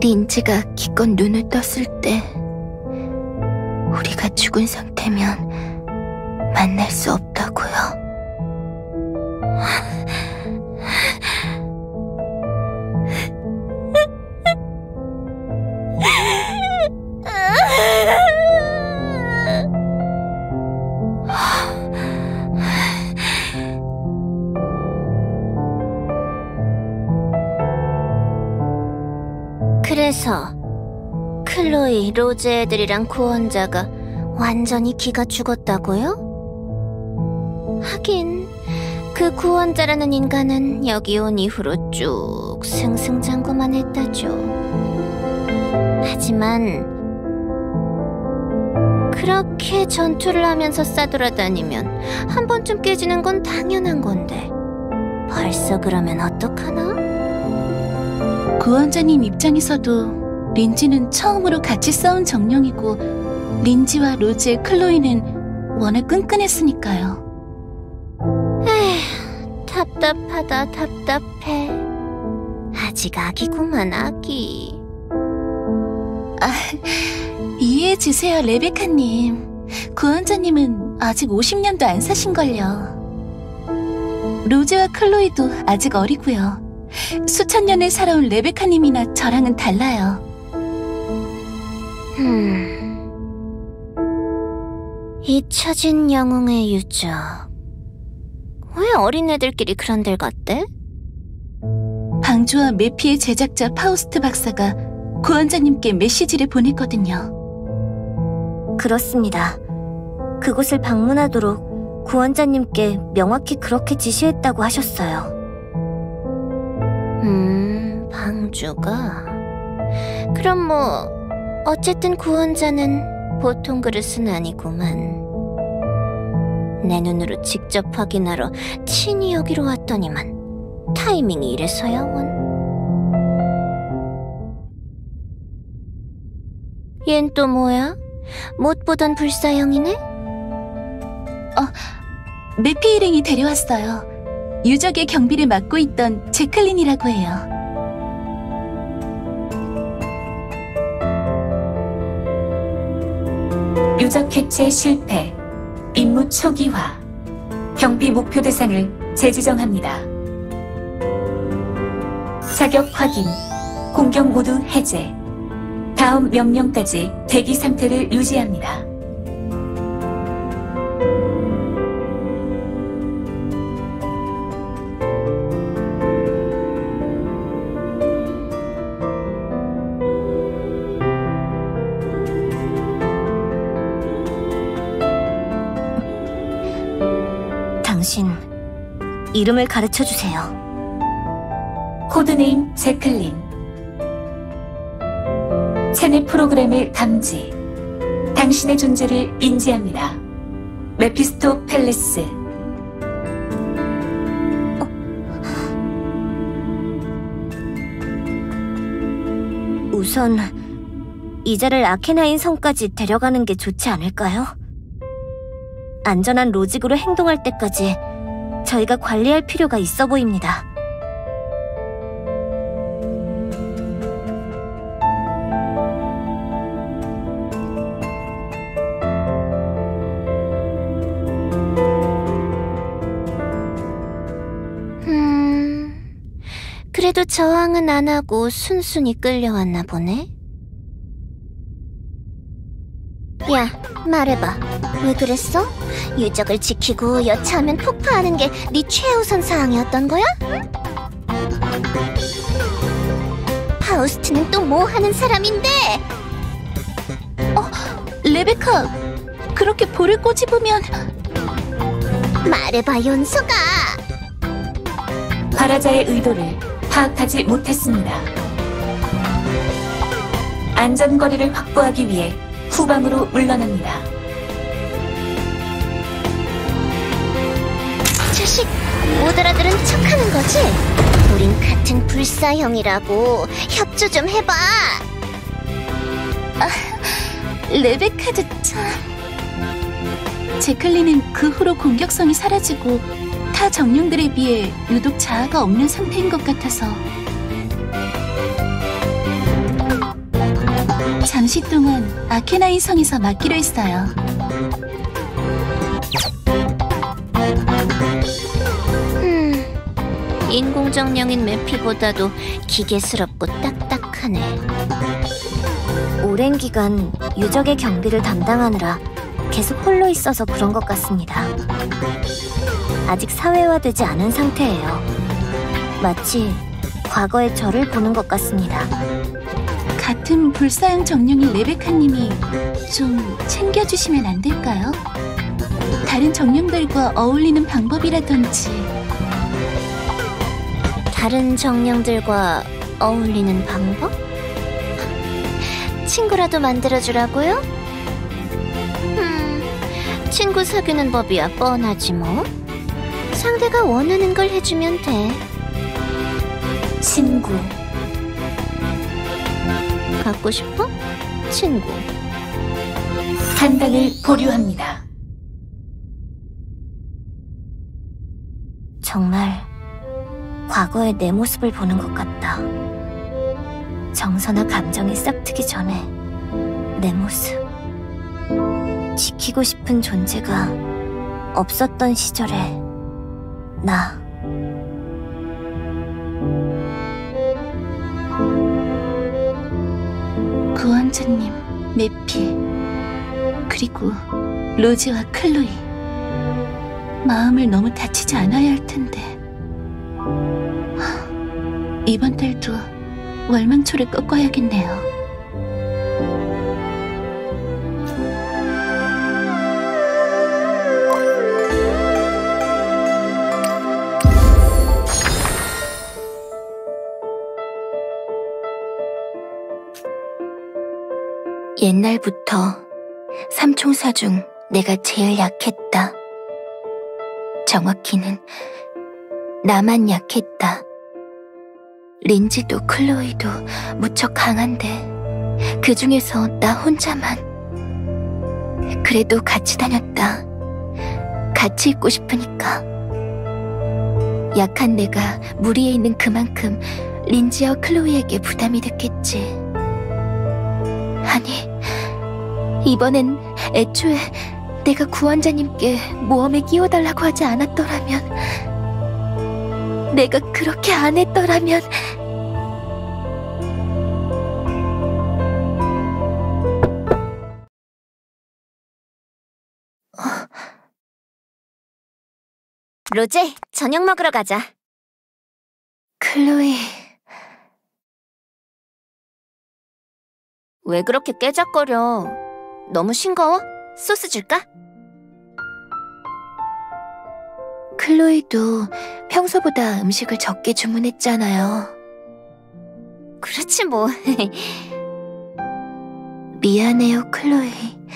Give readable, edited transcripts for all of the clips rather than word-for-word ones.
린지가 기껏 눈을 떴을 때 우리가 죽은 상태면 만날 수 없다고요. 그래서 클로이, 로즈 애들이랑 구원자가 완전히 기가 죽었다고요? 하긴 그 구원자라는 인간은 여기 온 이후로 쭉 승승장구만 했다죠. 하지만 그렇게 전투를 하면서 싸돌아다니면 한 번쯤 깨지는 건 당연한 건데 벌써 그러면 어떡하나? 구원자님 입장에서도 린지는 처음으로 같이 싸운 정령이고 린지와 로즈의 클로이는 워낙 끈끈했으니까요. 에휴, 답답하다 답답해. 아직 아기구만 아기. 이해해주세요 레베카님. 구원자님은 아직 50년도 안 사신걸요. 로즈와 클로이도 아직 어리고요. 수천 년을 살아온 레베카님이나 저랑은 달라요. 잊혀진 영웅의 유적. 왜 어린애들끼리 그런 데 갔대? 방주와 메피의 제작자 파우스트 박사가 구원자님께 메시지를 보냈거든요. 그렇습니다. 그곳을 방문하도록 구원자님께 명확히 그렇게 지시했다고 하셨어요. 방주가? 그럼 뭐 어쨌든 구원자는 보통 그릇은 아니구만. 내 눈으로 직접 확인하러 친히 여기로 왔더니만 타이밍이 이래서야 원. 얜 또 뭐야? 못 보던 불사형이네? 메피 일행이 데려왔어요. 유적의 경비를 맡고 있던 제클린이라고 해요. 유적 해체 실패, 임무 초기화, 경비 목표 대상을 재지정합니다. 자격 확인, 공격 모두 해제, 다음 명령까지 대기 상태를 유지합니다. 당신, 이름을 가르쳐주세요. 코드네임 제클린. 체내 프로그램을 감지. 당신의 존재를 인지합니다. 메피스토 펠레스. 우선 이자를 아케나인 성까지 데려가는 게 좋지 않을까요? 안전한 로직으로 행동할 때까지 저희가 관리할 필요가 있어 보입니다. 그래도 저항은 안 하고 순순히 끌려왔나 보네? 야, 말해봐. 왜 그랬어? 유적을 지키고 여차하면 폭파하는 게 네 최우선 사항이었던 거야? 파우스트는 또 뭐 하는 사람인데? 레베카, 그렇게 볼을 꼬집으면... 말해봐, 연서가! 발화자의 의도를 파악하지 못했습니다. 안전거리를 확보하기 위해 후방으로 물러납니다. 자식, 못 알아들은 척하는 거지? 우린 같은 불사형이라고. 협조 좀 해봐. 레베카도 참... 제클린은 그 후로 공격성이 사라지고 타 정령들에 비해 유독 자아가 없는 상태인 것 같아서. 잠시 동안 아케나인 성에서 맡기로 했어요. 인공정령인 매피보다도 기계스럽고 딱딱하네. 오랜 기간 유적의 경비를 담당하느라 계속 홀로 있어서 그런 것 같습니다. 아직 사회화되지 않은 상태예요. 마치 과거의 저를 보는 것 같습니다. 같은 불사양 정령인 레베카님이 좀 챙겨주시면 안 될까요? 다른 정령들과 어울리는 방법이라든지. 다른 정령들과 어울리는 방법? 친구라도 만들어주라고요? 친구 사귀는 법이야 뻔하지 뭐. 상대가 원하는 걸 해주면 돼. 친구. 갖고 싶어? 친구. 판단을 보류합니다. 정말 과거의 내 모습을 보는 것 같다. 정서나 감정이 싹트기 전에 내 모습. 지키고 싶은 존재가 없었던 시절에 나. 구원자님, 매피, 그리고 로지와 클로이. 마음을 너무 다치지 않아야 할 텐데. 이번 달도 월망초를 꺾어야겠네요. 옛날부터 삼총사 중 내가 제일 약했다. 정확히는 나만 약했다. 린지도 클로이도 무척 강한데 그 중에서 나 혼자만. 그래도 같이 다녔다. 같이 있고 싶으니까. 약한 내가 무리에 있는 그만큼 린지와 클로이에게 부담이 됐겠지. 아니, 이번엔 애초에 내가 구원자님께 모험에 끼워달라고 하지 않았더라면, 내가 그렇게 안 했더라면. 로제, 저녁 먹으러 가자. 클로이. 왜 그렇게 깨작거려? 너무 싱거워? 소스 줄까? 클로이도 평소보다 음식을 적게 주문했잖아요. 그렇지 뭐. 미안해요, 클로이.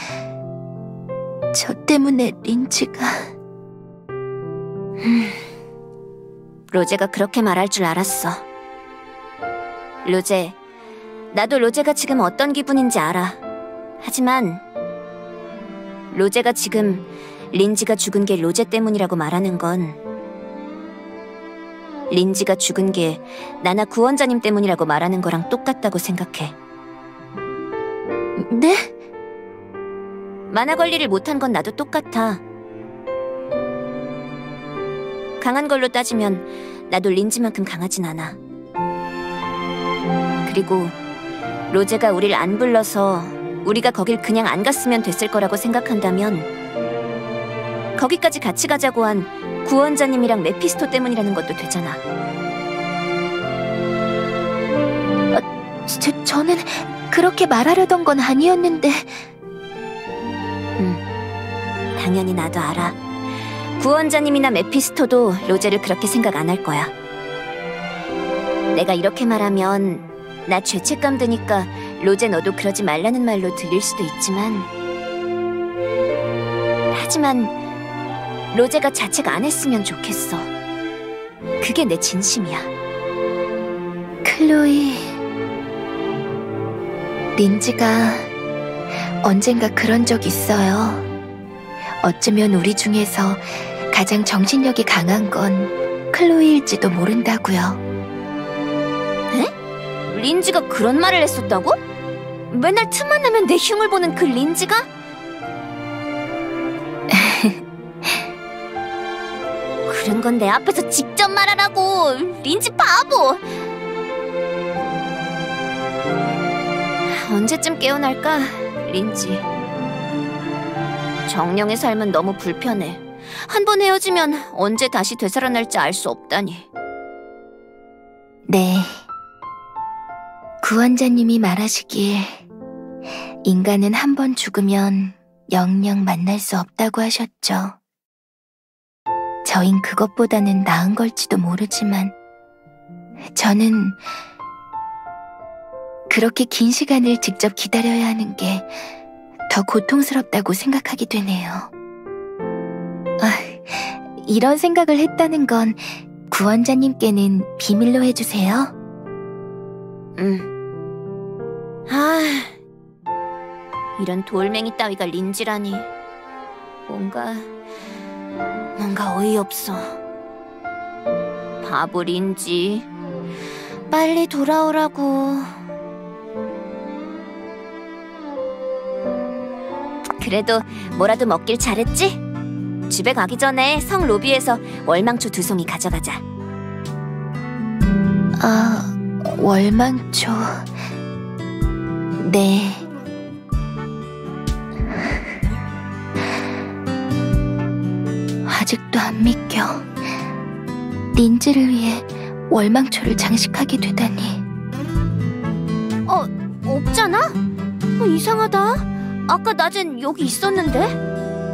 저 때문에 린지가... 로제가 그렇게 말할 줄 알았어. 로제, 나도 로제가 지금 어떤 기분인지 알아. 하지만 로제가 지금 린지가 죽은 게 로제 때문이라고 말하는 건 린지가 죽은 게 나나 구원자님 때문이라고 말하는 거랑 똑같다고 생각해. 네? 만화 관리를 못한 건 나도 똑같아. 강한 걸로 따지면 나도 린지만큼 강하진 않아. 그리고 로제가 우릴 안 불러서 우리가 거길 그냥 안 갔으면 됐을 거라고 생각한다면 거기까지 같이 가자고 한 구원자님이랑 메피스토 때문이라는 것도 되잖아. 저는 그렇게 말하려던 건 아니었는데. 당연히 나도 알아. 구원자님이나 메피스토도 로제를 그렇게 생각 안 할 거야. 내가 이렇게 말하면 나 죄책감 드니까 로제 너도 그러지 말라는 말로 들릴 수도 있지만, 하지만 로제가 자책 안 했으면 좋겠어. 그게 내 진심이야. 클로이, 린지가 언젠가 그런 적 있어요. 어쩌면 우리 중에서 가장 정신력이 강한 건 클로이일지도 모른다고요. 에? 린지가 그런 말을 했었다고? 맨날 틈만 나면 내 흉을 보는 그 린지가? 그런 건 내 앞에서 직접 말하라고. 린지 바보. 언제쯤 깨어날까, 린지. 정령의 삶은 너무 불편해. 한 번 헤어지면 언제 다시 되살아날지 알 수 없다니. 네. 구원자님이 말하시길 인간은 한 번 죽으면 영영 만날 수 없다고 하셨죠. 저흰 그것보다는 나은 걸지도 모르지만 저는 그렇게 긴 시간을 직접 기다려야 하는 게 더 고통스럽다고 생각하게 되네요. 이런 생각을 했다는 건 구원자님께는 비밀로 해주세요. 이런 돌멩이 따위가 린지라니. 뭔가 어이없어. 바보 린지. 빨리 돌아오라고. 그래도 뭐라도 먹길 잘했지? 집에 가기 전에 성 로비에서 월망초 2송이 가져가자. 월망초... 네... 아직도 안 믿겨. 린지를 위해 월망초를 장식하게 되다니. 없잖아? 이상하다. 아까 낮엔 여기 있었는데?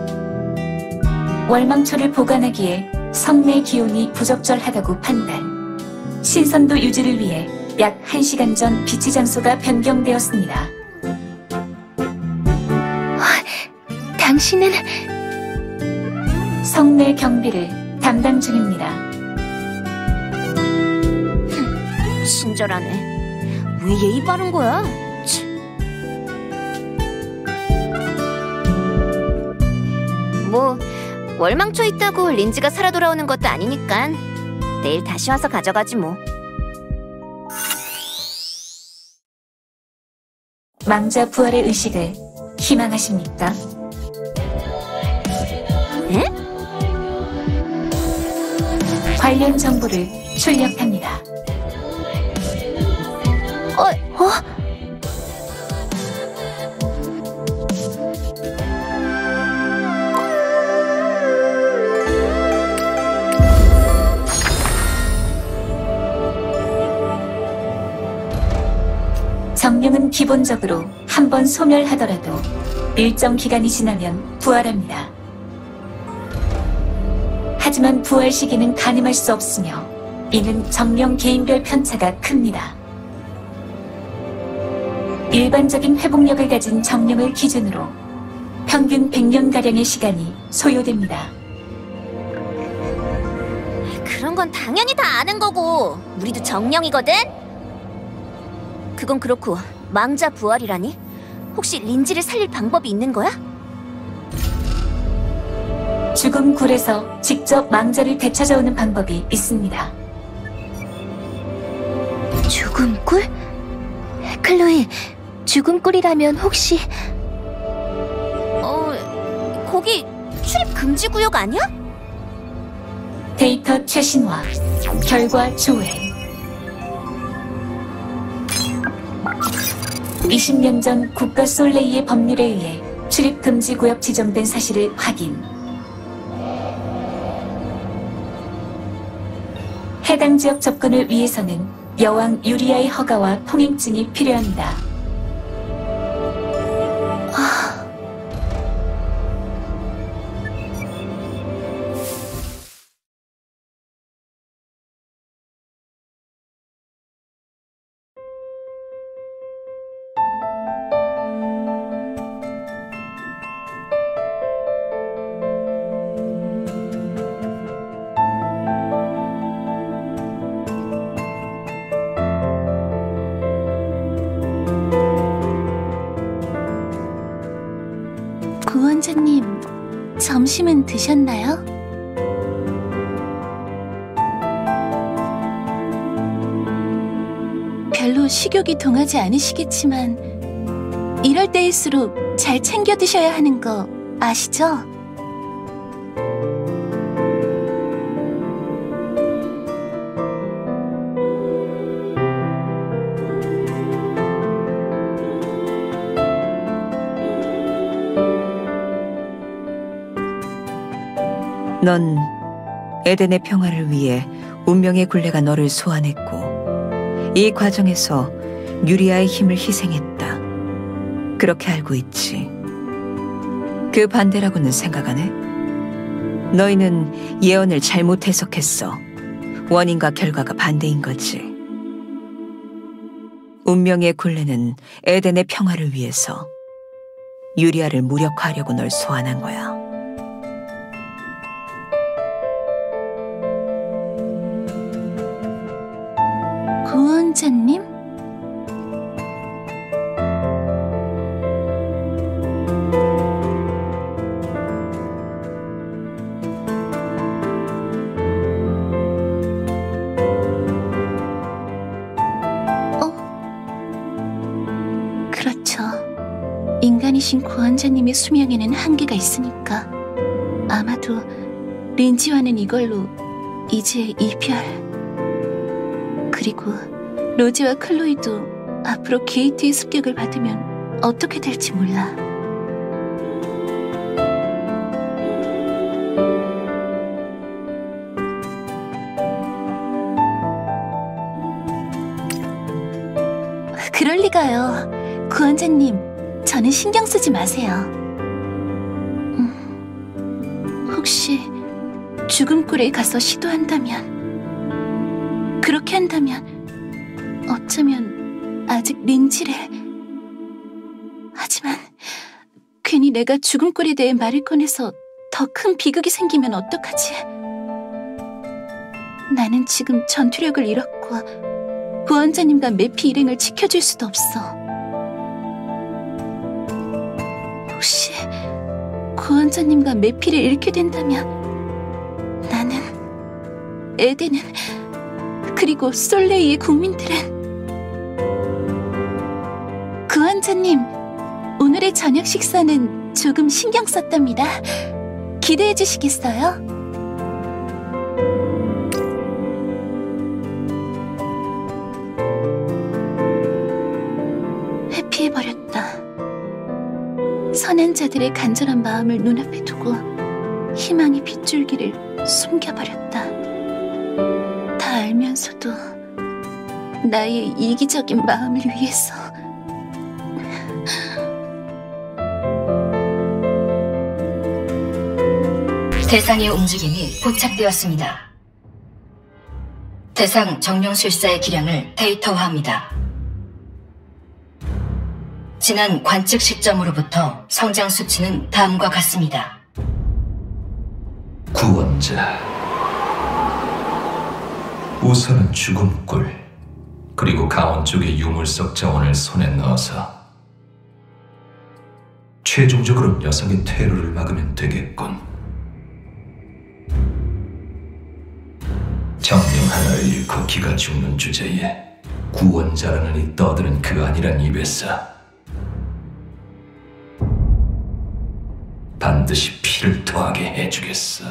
월망초를 보관하기에 성내 기온이 부적절하다고 판단. 신선도 유지를 위해 약 1시간 전 비치 장소가 변경되었습니다. 당신은... 성내 경비를 담당 중입니다. 친절하네. 왜 예의 바른 거야? 뭐 월망초 있다고 린지가 살아 돌아오는 것도 아니니까 내일 다시 와서 가져가지 뭐. 망자 부활의 의식을 희망하십니까? 에? 관련 정보를 출력합니다. 정령은 기본적으로 한 번 소멸하더라도 일정 기간이 지나면 부활합니다. 하지만 부활 시기는 가늠할 수 없으며 이는 정령 개인별 편차가 큽니다. 일반적인 회복력을 가진 정령을 기준으로 평균 100년가량의 시간이 소요됩니다. 그런 건 당연히 다 아는 거고. 우리도 정령이거든? 그건 그렇고 망자 부활이라니? 혹시 린지를 살릴 방법이 있는 거야? 죽음 굴에서 직접 망자를 되찾아오는 방법이 있습니다. 죽음꿀? 클로이, 죽음꿀이라면 혹시... 거기 출입 금지 구역 아니야? 데이터 최신화, 결과 조회. 20년 전 국가 솔레이의 법률에 의해 출입 금지 구역 지정된 사실을 확인. 해당 지역 접근을 위해서는 여왕 유리아의 허가와 통행증이 필요합니다. 구원자님, 점심은 드셨나요? 별로 식욕이 동하지 않으시겠지만 이럴 때일수록 잘 챙겨 드셔야 하는 거 아시죠? 넌 에덴의 평화를 위해 운명의 굴레가 너를 소환했고 이 과정에서 유리아의 힘을 희생했다. 그렇게 알고 있지. 그 반대라고는 생각 안 해? 너희는 예언을 잘못 해석했어. 원인과 결과가 반대인 거지. 운명의 굴레는 에덴의 평화를 위해서 유리아를 무력화하려고 널 소환한 거야. 구원자님? 그렇죠. 인간이신 구원자님의 수명에는 한계가 있으니까 아마도 린지와는 이걸로 이제 이별. 그리고 로지와 클로이도 앞으로 게이트의 습격을 받으면 어떻게 될지 몰라. 그럴 리가요. 구원자님, 저는 신경 쓰지 마세요. 혹시 죽음굴에 가서 시도한다면, 그렇게 한다면 어쩌면 아직 린지를... 하지만 괜히 내가 죽음굴에 대해 말을 꺼내서 더 큰 비극이 생기면 어떡하지? 나는 지금 전투력을 잃었고 구원자님과 매피 일행을 지켜줄 수도 없어. 혹시 구원자님과 매피를 잃게 된다면 나는, 에덴은, 그리고 솔레이의 국민들은... 구원자님, 오늘의 저녁 식사는 조금 신경 썼답니다. 기대해 주시겠어요? 회피해버렸다. 선한 자들의 간절한 마음을 눈앞에 두고 희망의 빗줄기를 숨겨버렸다. 다 알면서도 나의 이기적인 마음을 위해서. 대상의 움직임이 포착되었습니다. 대상 정령술사의 기량을 데이터화합니다. 지난 관측 시점으로부터 성장 수치는 다음과 같습니다. 구원자, 우선은 죽음꿀, 그리고 가온 쪽의 유물석 자원을 손에 넣어서 최종적으로 녀석의 퇴로를 막으면 되겠군. 정령 하나를 잃고 기가 죽는 주제에 구원자라는 이 떠드는 그 아니란 입에서 반드시 피를 토하게 해주겠어.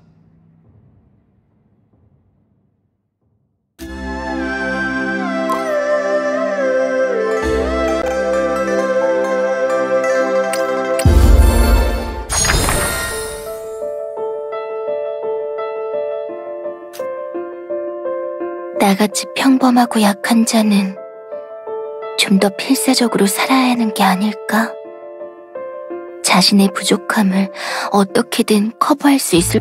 나같이 평범하고 약한 자는 좀 더 필사적으로 살아야 하는 게 아닐까? 자신의 부족함을 어떻게든 커버할 수 있을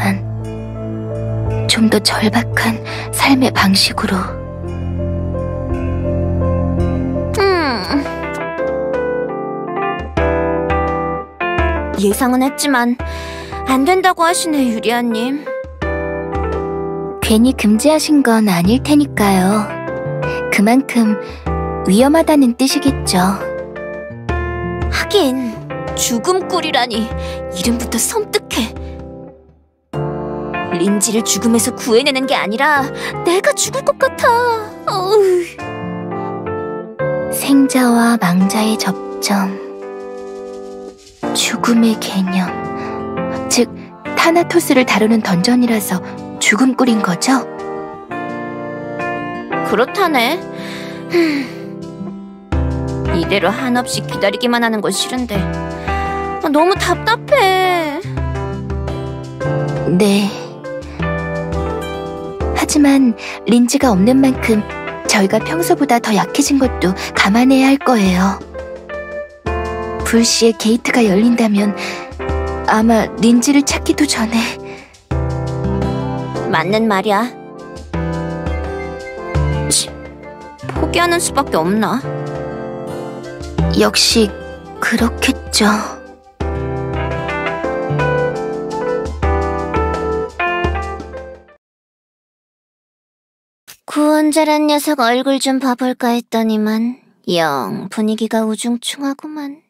법한 좀 더 절박한 삶의 방식으로. 예상은 했지만 안 된다고 하시네, 유리아님. 괜히 금지하신 건 아닐 테니까요. 그만큼 위험하다는 뜻이겠죠. 하긴 죽음꿀이라니 이름부터 섬뜩해. 린지를 죽음에서 구해내는 게 아니라 내가 죽을 것 같아. 어우. 생자와 망자의 접대, 시점. 죽음의 개념. 즉, 타나토스를 다루는 던전이라서 죽음꿀인 거죠? 그렇다네. 이대로 한없이 기다리기만 하는 건 싫은데 너무 답답해. 네. 하지만 린지가 없는 만큼 저희가 평소보다 더 약해진 것도 감안해야 할 거예요. 불시에 게이트가 열린다면 아마 린지를 찾기도 전에. 맞는 말이야. 포기하는 수밖에 없나? 역시 그렇겠죠. 구원자란 녀석 얼굴 좀 봐볼까 했더니만 영 분위기가 우중충하구만.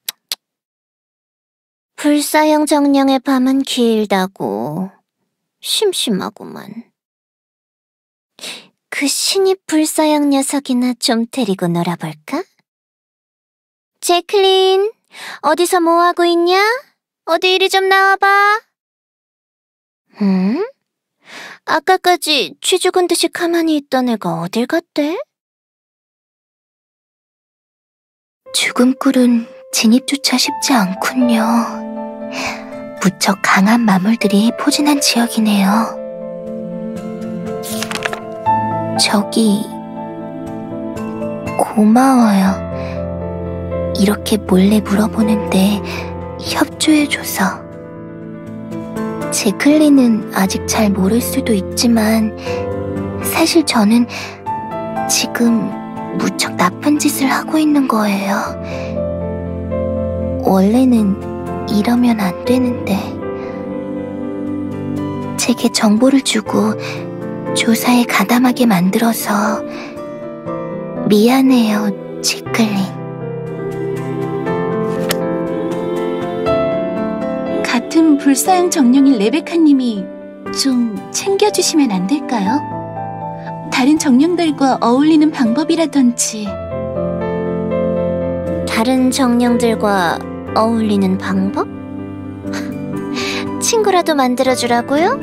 불사형 정령의 밤은 길다고 심심하구만. 그 신입 불사형 녀석이나 좀 데리고 놀아볼까? 제클린, 어디서 뭐하고 있냐? 어디 이리 좀 나와봐. 응? 아까까지 쥐 죽은 듯이 가만히 있던 애가 어딜 갔대? 죽음꿀은 진입조차 쉽지 않군요. 무척 강한 마물들이 포진한 지역이네요. 저기... 고마워요. 이렇게 몰래 물어보는데 협조해줘서. 제클린은 아직 잘 모를 수도 있지만 사실 저는 지금 무척 나쁜 짓을 하고 있는 거예요. 원래는 이러면 안 되는데. 제게 정보를 주고 조사에 가담하게 만들어서 미안해요, 제클린. 같은 불사형 정령인 레베카님이 좀 챙겨주시면 안 될까요? 다른 정령들과 어울리는 방법이라든지. 다른 정령들과 어울리는 방법? 친구라도 만들어주라고요?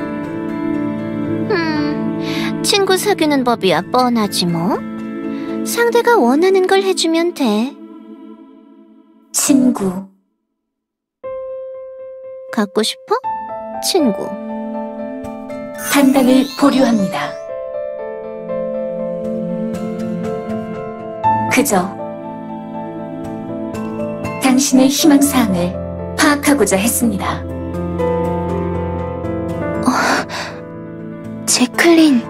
친구 사귀는 법이야 뻔하지 뭐. 상대가 원하는 걸 해주면 돼. 친구. 갖고 싶어? 친구. 판단을 보류합니다. 그저 당신의 희망사항을 파악하고자 했습니다. 제클린.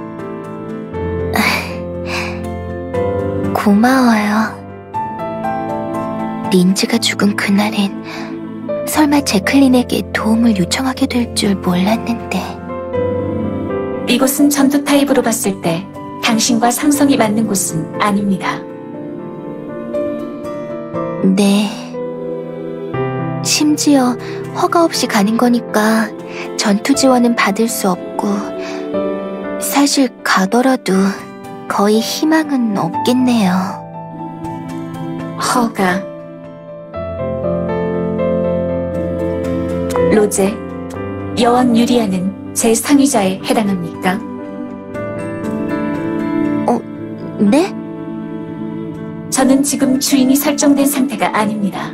고마워요. 린지가 죽은 그날엔 설마 제클린에게 도움을 요청하게 될 줄 몰랐는데. 이곳은 전투 타입으로 봤을 때 당신과 상성이 맞는 곳은 아닙니다. 네. 심지어 허가 없이 가는 거니까 전투 지원은 받을 수 없고, 사실 가더라도 거의 희망은 없겠네요. 허가. 로제, 여왕 유리아는 제 상위자에 해당합니까? 네? 저는 지금 주인이 설정된 상태가 아닙니다.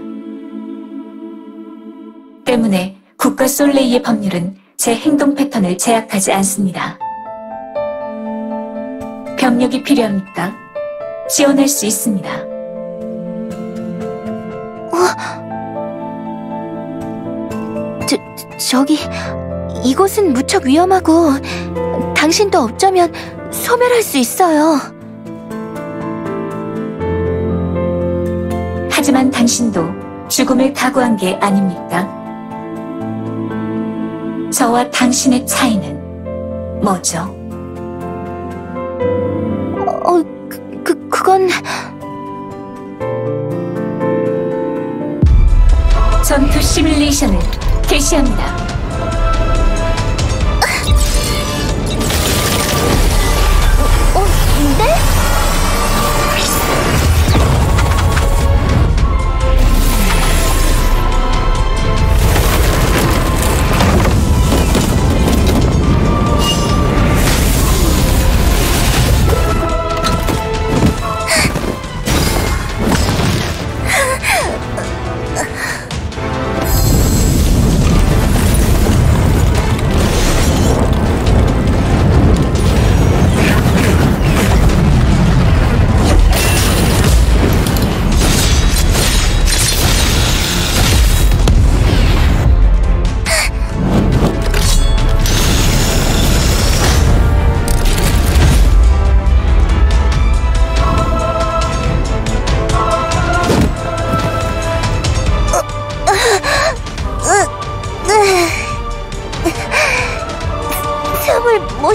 때문에 국가 솔레이의 법률은 제 행동 패턴을 제약하지 않습니다. 병력이 필요합니까? 지원할 수 있습니다. 저기, 이곳은 무척 위험하고 당신도 없자면 소멸할 수 있어요. 하지만 당신도 죽음을 각오한 게 아닙니까? 저와 당신의 차이는 뭐죠? 그건... 전투 시뮬레이션을 개시합니다. 네?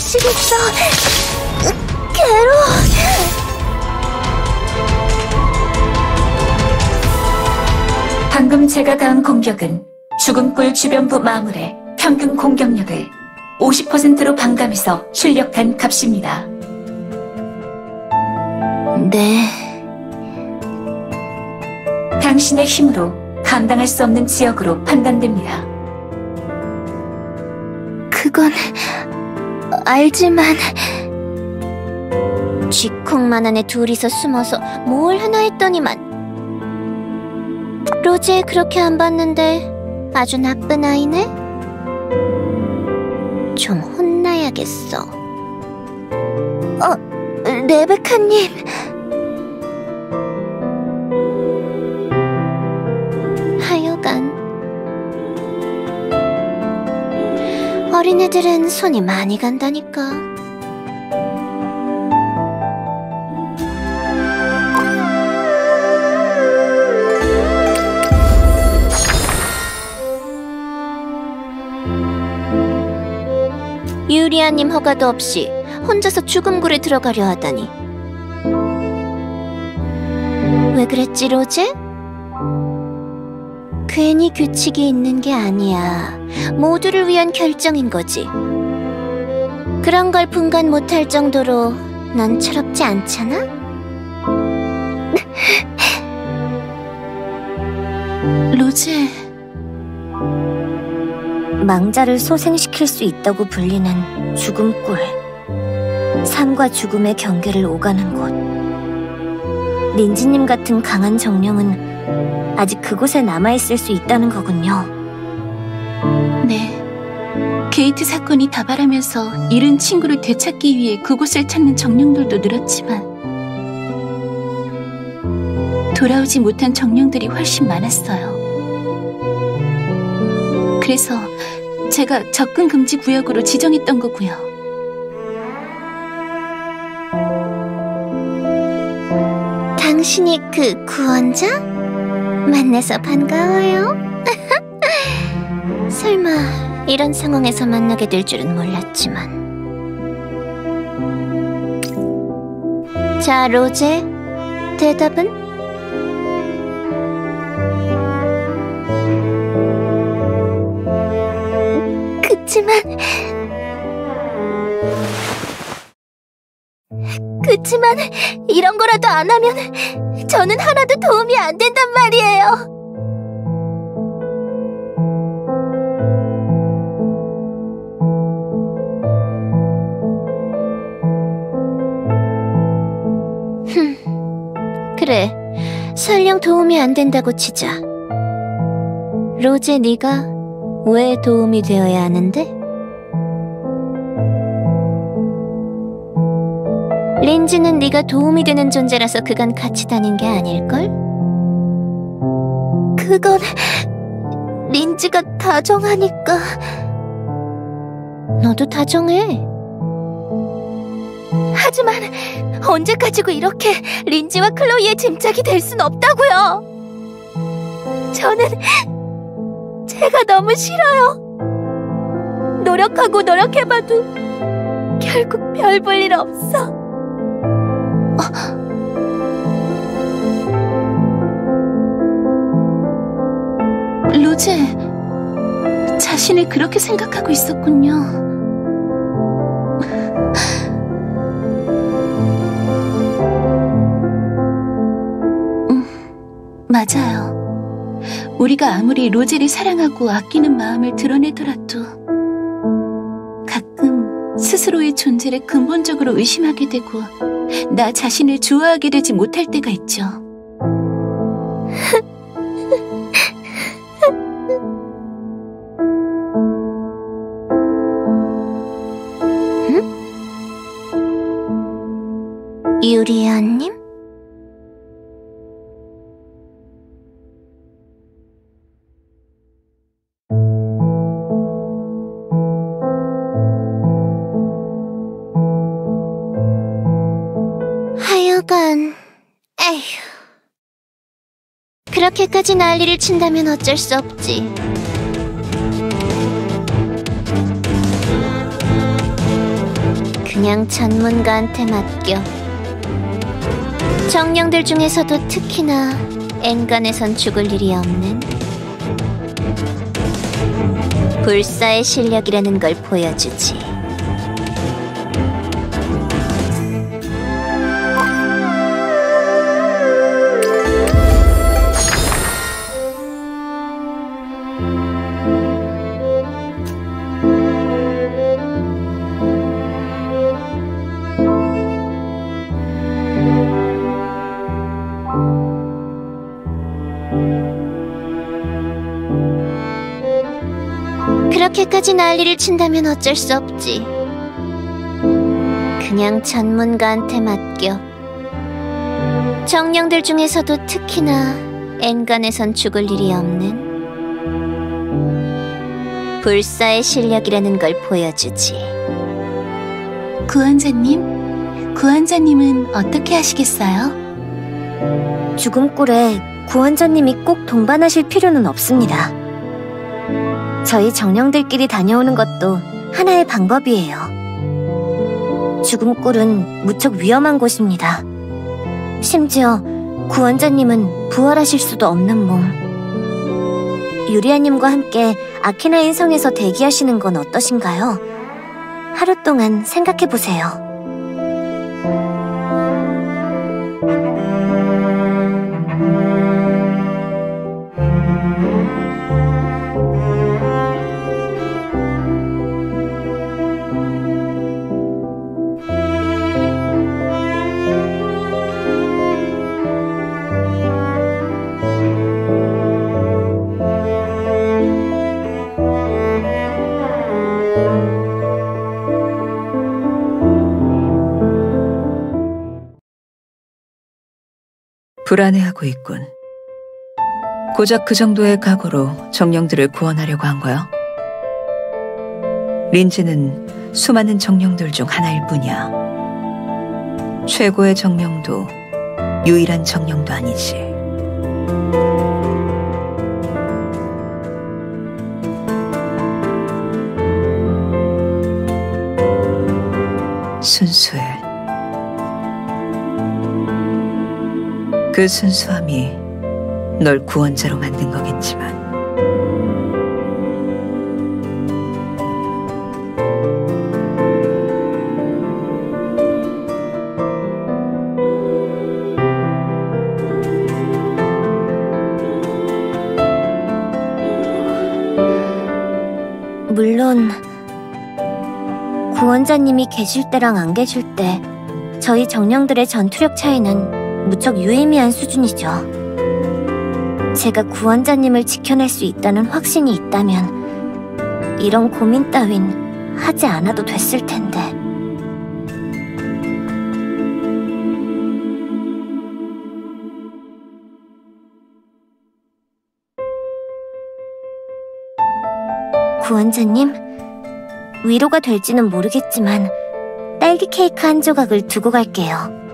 마시겠어. 괴로. 방금 제가 가한 공격은 죽음꿀 주변부 마물의 평균 공격력을 50%로 반감해서 출력한 값입니다. 네. 당신의 힘으로 감당할 수 없는 지역으로 판단됩니다. 그건 알지만 쥐콩만 안에 둘이서 숨어서 뭘 하나 했더니만. 로제 그렇게 안 봤는데 아주 나쁜 아이네? 좀 혼나야겠어. 레베카님. 하여간 어린애들은 손이 많이 간다니까. 유리아님 허가도 없이 혼자서 죽음굴에 들어가려 하다니. 왜 그랬지, 로제? 괜히 규칙이 있는 게 아니야. 모두를 위한 결정인 거지. 그런 걸 분간 못할 정도로 넌 철없지 않잖아? 로제. 망자를 소생시킬 수 있다고 불리는 죽음굴. 삶과 죽음의 경계를 오가는 곳. 린지님 같은 강한 정령은 아직 그곳에 남아있을 수 있다는 거군요. 네. 게이트 사건이 다발하면서 잃은 친구를 되찾기 위해 그곳을 찾는 정령들도 늘었지만 돌아오지 못한 정령들이 훨씬 많았어요. 그래서 제가 접근 금지 구역으로 지정했던 거고요. 당신이 그 구원자? 만나서 반가워요. 설마 이런 상황에서 만나게 될 줄은 몰랐지만. 자, 로제, 대답은? 그치만 이런 거라도 안 하면 저는 하나도 도움이 안 된단 말이에요. 그래, 설령 도움이 안 된다고 치자. 로제, 네가 왜 도움이 되어야 하는데? 린지는 네가 도움이 되는 존재라서 그간 같이 다닌 게 아닐걸? 그건 린지가 다정하니까. 너도 다정해. 하지만 언제까지고 이렇게 린지와 클로이의 짐짝이 될 순 없다고요. 저는 제가 너무 싫어요. 노력하고 노력해봐도 결국 별 볼 일 없어. 로제, 자신을 그렇게 생각하고 있었군요. 맞아요. 우리가 아무리 로제를 사랑하고 아끼는 마음을 드러내더라도 가끔 스스로의 존재를 근본적으로 의심하게 되고 나 자신을 좋아하게 되지 못할 때가 있죠. 유리아님? 하여간, 에휴. 그렇게까지 난리를 친다면 어쩔 수 없지. 그냥 전문가한테 맡겨. 정령들 중에서도 특히나 엔간에선 죽을 일이 없는 불사의 실력이라는 걸 보여주지. 그렇게까지 난리를 친다면 어쩔 수 없지. 그냥 전문가한테 맡겨. 정령들 중에서도 특히나 엔간에선 죽을 일이 없는 불사의 실력이라는 걸 보여주지. 구원자님은 어떻게 하시겠어요? 죽음굴에 구원자님이 꼭 동반하실 필요는 없습니다. 저희 정령들끼리 다녀오는 것도 하나의 방법이에요. 죽음굴은 무척 위험한 곳입니다. 심지어 구원자님은 부활하실 수도 없는 몸. 유리아님과 함께 아케나인 성에서 대기하시는 건 어떠신가요? 하루 동안 생각해보세요. 불안해하고 있군. 고작 그 정도의 각오로 정령들을 구원하려고 한 거야? 린지는 수많은 정령들 중 하나일 뿐이야. 최고의 정령도 유일한 정령도 아니지. 순수해. 그 순수함이 널 구원자로 만든 거겠지만 물론 구원자님이 계실 때랑 안 계실 때 저희 정령들의 전투력 차이는 무척 유의미한 수준이죠. 제가 구원자님을 지켜낼 수 있다는 확신이 있다면 이런 고민 따윈 하지 않아도 됐을 텐데. 구원자님, 위로가 될지는 모르겠지만 딸기 케이크 한 조각을 두고 갈게요.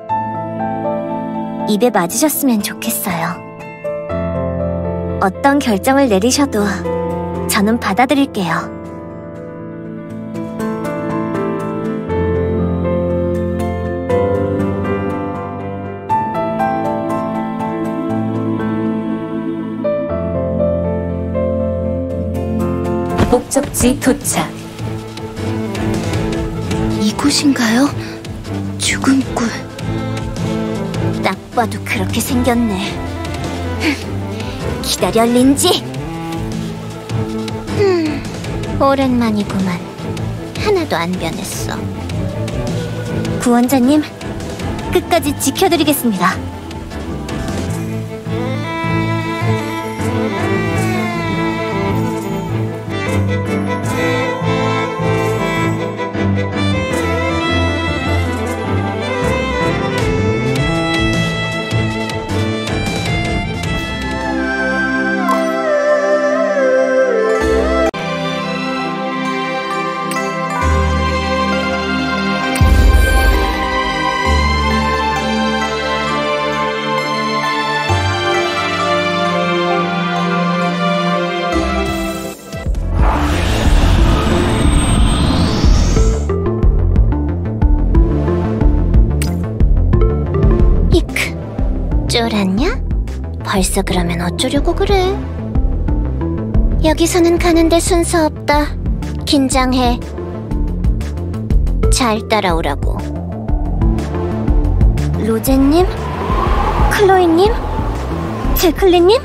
입에 맞으셨으면 좋겠어요. 어떤 결정을 내리셔도 저는 받아들일게요. 목적지 도착. 이곳인가요? 죽음굴. 딱 봐도 그렇게 생겼네. 기다려, 린지. 오랜만이구만. 하나도 안 변했어. 구원자님, 끝까지 지켜드리겠습니다. 벌써 그러면 어쩌려고 그래? 여기서는 가는데 순서 없다. 긴장해. 잘 따라오라고. 로제님? 클로이님? 제클린님?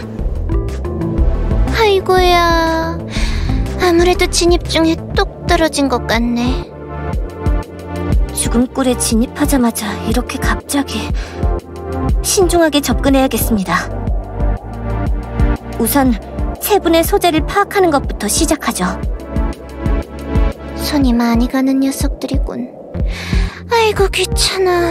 아이고야, 아무래도 진입 중에 똑 떨어진 것 같네. 죽음굴에 진입하자마자 이렇게 갑자기. 신중하게 접근해야겠습니다. 우선 체분의 소재를 파악하는 것부터 시작하죠. 손이 많이 가는 녀석들이군. 아이고 귀찮아.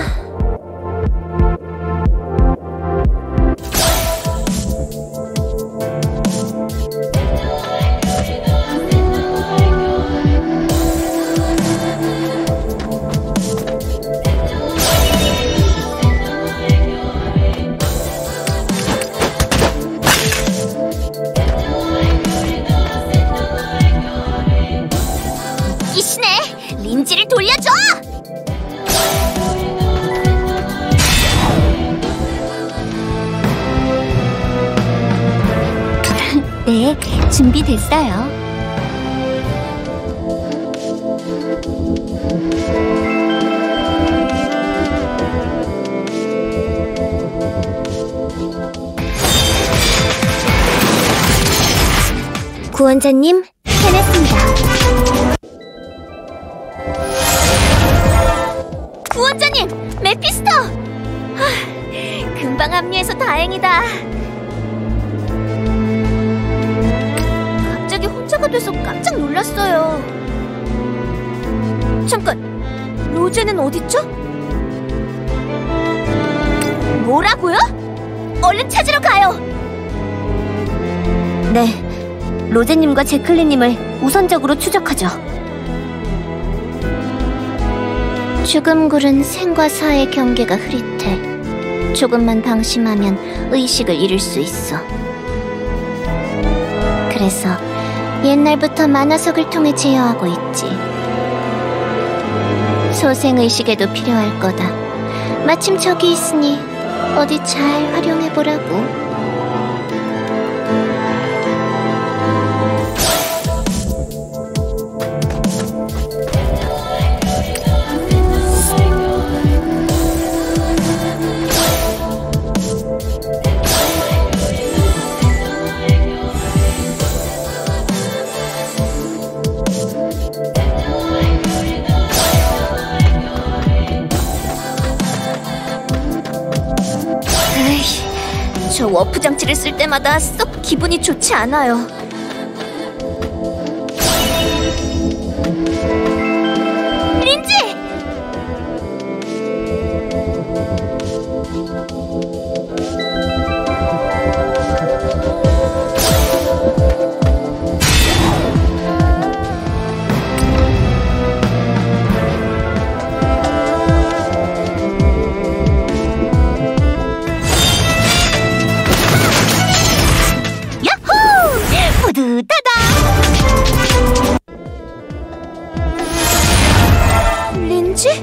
린지를 돌려줘! 네, 준비됐어요. 구원자님, 해냈습니다. 구원자님! 메피스토! 금방 합류해서 다행이다. 갑자기 혼자가 돼서 깜짝 놀랐어요. 잠깐, 로제는 어딨죠? 뭐라고요? 얼른 찾으러 가요! 네, 로제님과 제클린님을 우선적으로 추적하죠. 죽음굴은 생과 사의 경계가 흐릿해. 조금만 방심하면 의식을 잃을 수 있어. 그래서 옛날부터 만화석을 통해 제어하고 있지. 소생의식에도 필요할 거다. 마침 저기 있으니 어디 잘 활용해보라고. 저 워프 장치를 쓸 때마다 썩 기분이 좋지 않아요. 린지! 뿌듯하다! 린지?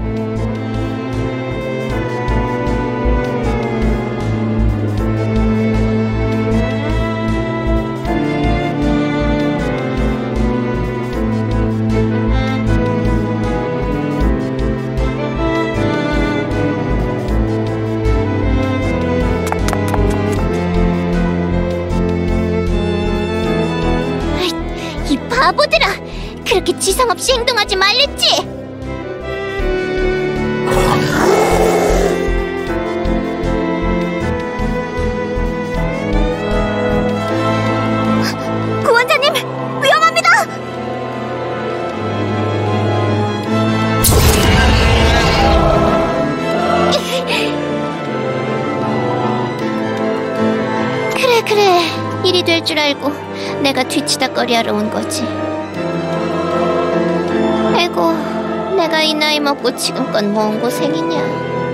이 바보들아! 그렇게 지성 없이 행동하지 말랬지! 구원자님! 위험합니다! 그래. 일이 될 줄 알고 내가 뒤치다꺼리하러 온 거지. 아이고, 내가 이 나이 먹고 지금껏 뭔 고생이냐.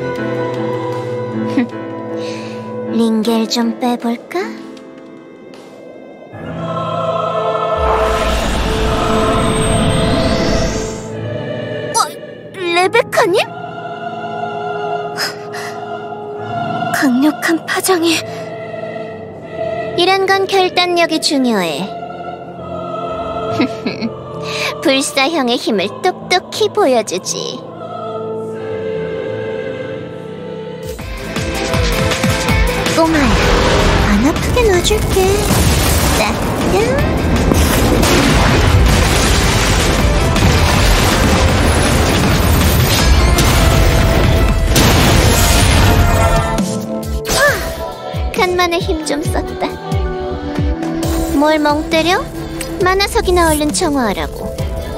링겔 좀 빼볼까? 레베카님? 강력한 파장이 이런 건 결단력이 중요해. 불사형의 힘을 똑똑히 보여주지. 꼬마야, 안 아프게 놔줄게. 따끔. 간만에 힘 좀 썼다. 뭘 멍 때려? 만화석이나 얼른 청화하라고.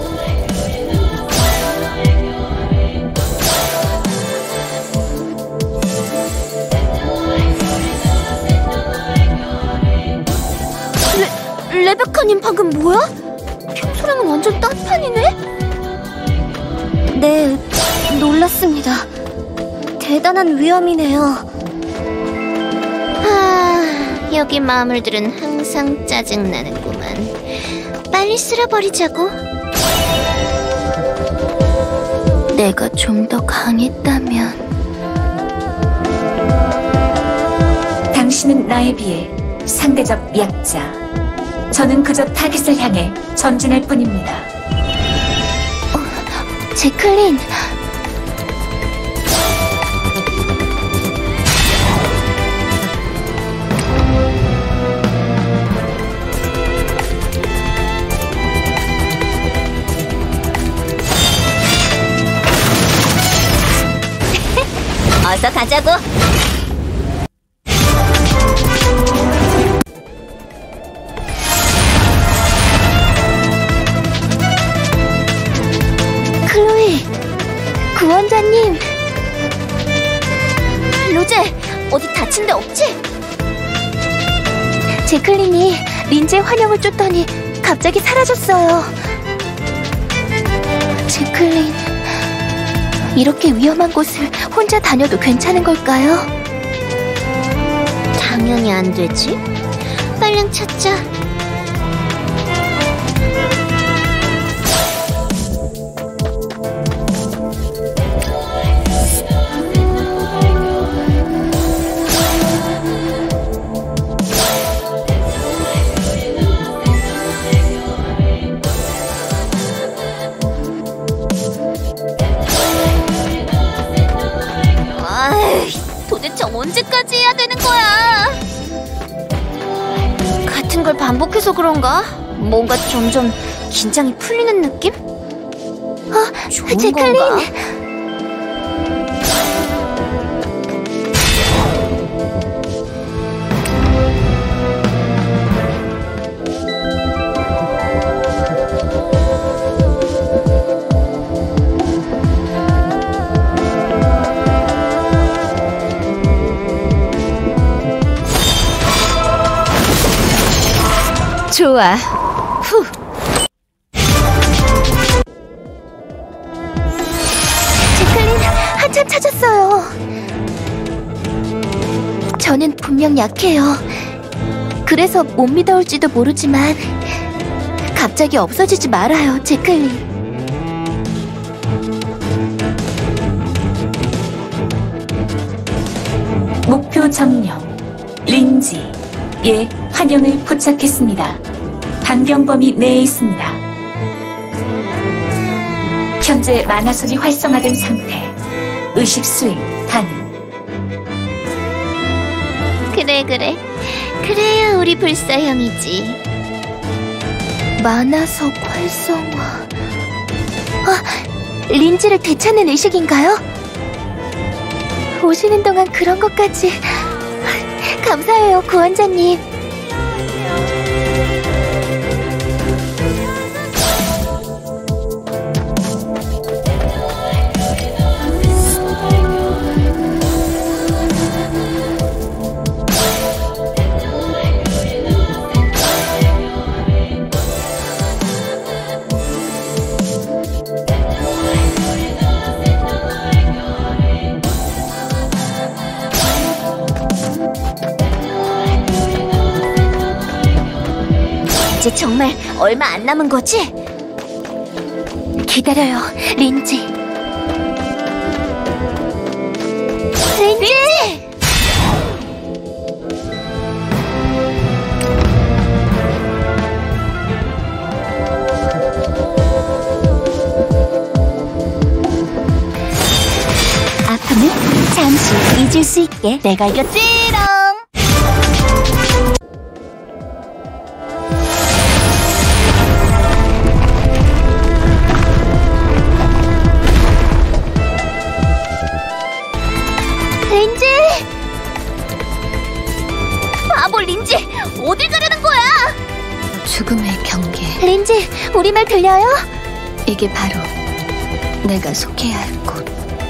레베카님 방금 뭐야? 평소랑은 완전 딴판이네? 네, 놀랐습니다. 대단한 위험이네요. 여기 마물들은 항상 짜증나는구만. 빨리 쓸어버리자고. 내가 좀 더 강했다면. 당신은 나에 비해 상대적 약자. 저는 그저 타깃을 향해 전진할 뿐입니다. 제클린. 어서 가자고. 클로이, 구원자님. 로제, 어디 다친 데 없지? 제클린이 린지의 환영을 쫓더니 갑자기 사라졌어요. 제클린, 이렇게 위험한 곳을 혼자 다녀도 괜찮은 걸까요? 당연히 안 되지. 빨랑 찾자. 도대체 언제까지 해야 되는 거야? 같은 걸 반복해서 그런가? 뭔가 점점 긴장이 풀리는 느낌? 좋은 제클린! 건가? 좋아. 후. 제클린, 한참 찾았어요. 저는 분명 약해요. 그래서 못 믿어올지도 모르지만 갑자기 없어지지 말아요, 제클린. 목표 점령. 린지의 환영을 포착했습니다. 반경범위 내에 있습니다. 현재 만화석이 활성화된 상태. 의식 수행 가능. 그래. 그래야 우리 불사형이지. 만화석 활성화. 린지를 되찾는 의식인가요? 오시는 동안 그런 것까지. 감사해요, 구원자님. 이제 정말 얼마 안 남은 거지? 기다려요, 린지. 린지! 보여줄 수 있게 내가 이겼지롱. 린지! 바보 린지! 어딜 가려는 거야? 죽음의 경계. 린지, 우리 말 들려요? 이게 바로 내가 속해야 할 곳.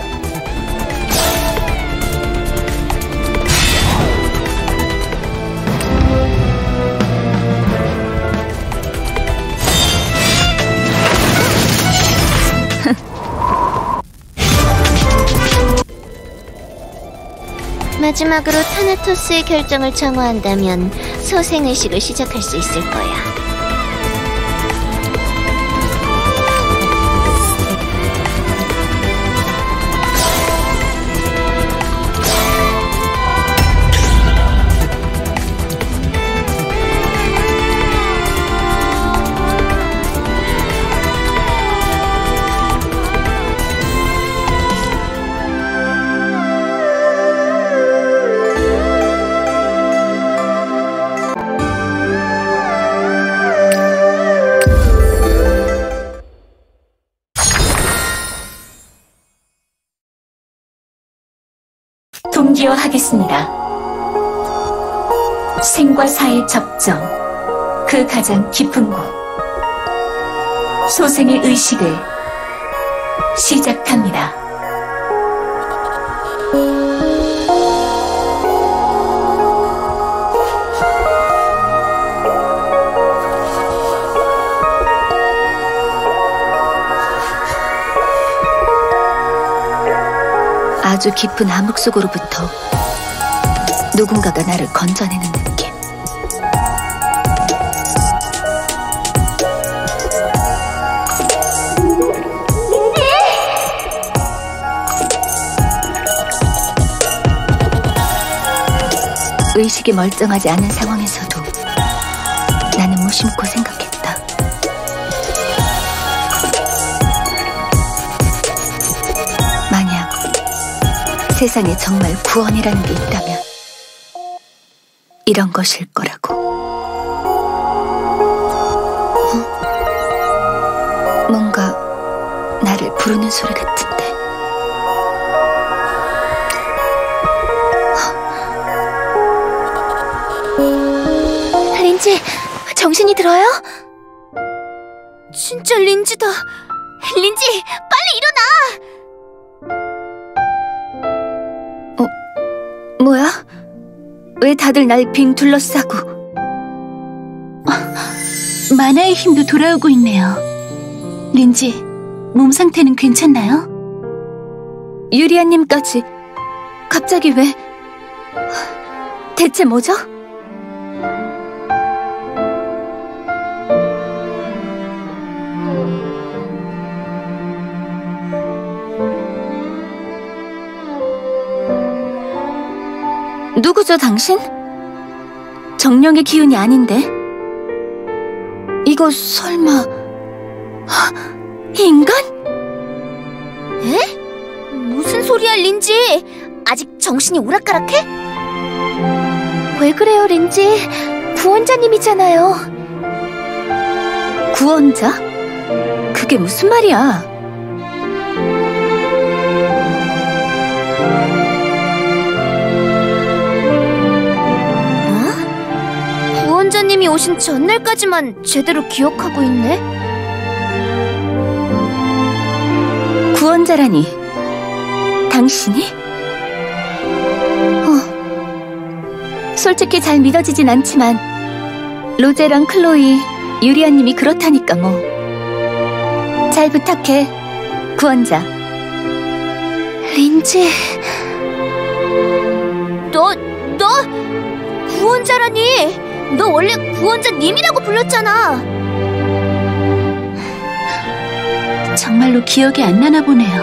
마지막으로 타나토스의 결정을 청구한다면 소생의식을 시작할 수 있을 거야. 동기화하겠습니다. 생과 사의 접점, 그 가장 깊은 곳, 소생의 의식을 시작합니다. 아주 깊은 암흑 속으로부터 누군가가 나를 건져내는 느낌. 의식이 멀쩡하지 않은 상황에서도 나는 무심코 생각했다. 만약 세상에 정말 구원이라는 게 있다면 이런 것일 거라고. 뭔가 나를 부르는 소리 같은데. 린지, 정신이 들어요? 진짜 린지다. 린지, 빨리 일어나! 뭐야? 왜 다들 날 빙 둘러싸고. 만화의 힘도 돌아오고 있네요. 린지, 몸 상태는 괜찮나요? 유리아님까지 갑자기 왜? 대체 뭐죠? 누구죠, 당신? 정령의 기운이 아닌데? 이거 설마... 인간? 에? 무슨 소리야, 린지? 아직 정신이 오락가락해? 왜 그래요, 린지? 구원자님이잖아요. 구원자? 그게 무슨 말이야? 구원자님이 오신 전날까지만 제대로 기억하고 있네? 구원자라니, 당신이? 솔직히 잘 믿어지진 않지만 로제랑 클로이, 유리아님이 그렇다니까 뭐. 잘 부탁해, 구원자. 린지... 너 구원자라니! 너 원래 구원자님이라고 불렀잖아! 정말로 기억이 안 나나 보네요.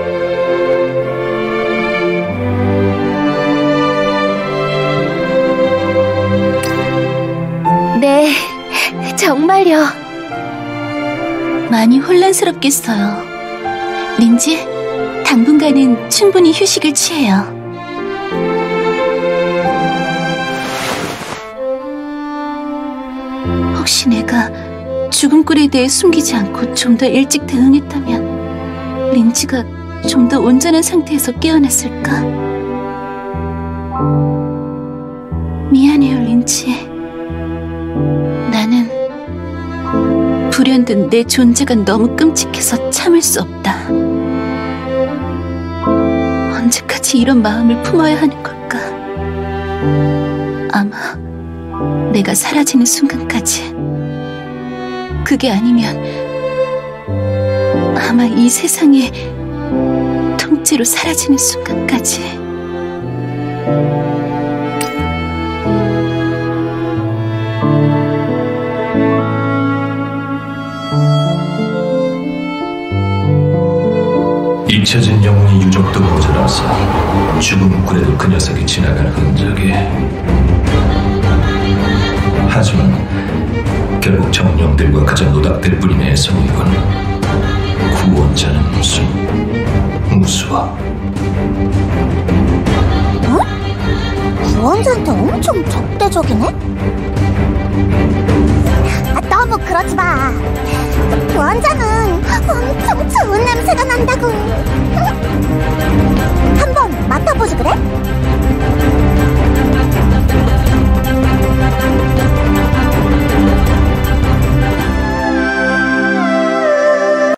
네, 정말요. 많이 혼란스럽겠어요. 린지, 당분간은 충분히 휴식을 취해요. 혹시 내가 죽은 꿀에 대해 숨기지 않고 좀 더 일찍 대응했다면 린치가 좀 더 온전한 상태에서 깨어났을까? 미안해요, 린치. 나는 불현듯 내 존재가 너무 끔찍해서 참을 수 없다. 언제까지 이런 마음을 품어야 하는 걸까? 아마 내가 사라지는 순간까지. 그게 아니면 아마 이 세상에 통째로 사라지는 순간까지. 잊혀진 영혼이 유적도 모자라서 죽음 굴에도 그 녀석이 지나간 흔적이. 하지만 결국 정령들과 그저 노닥들 뿐인 애송이군. 구원자는 무슨 무수와. 어? 구원자한테 엄청 적대적이네? 너무 그러지 마. 구원자는 엄청 좋은 냄새가 난다고. 한번 맡아보지 그래?